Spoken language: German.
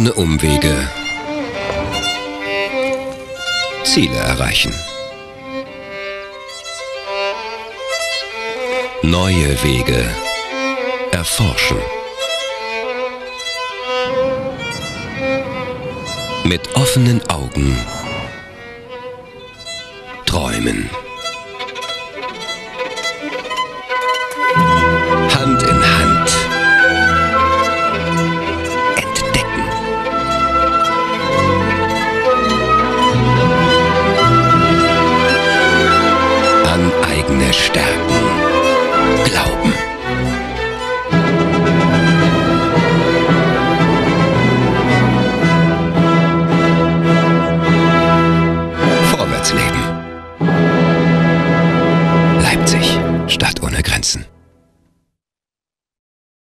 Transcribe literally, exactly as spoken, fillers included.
Ohne Umwege. Ziele erreichen. Neue Wege erforschen. Mit offenen Augen träumen.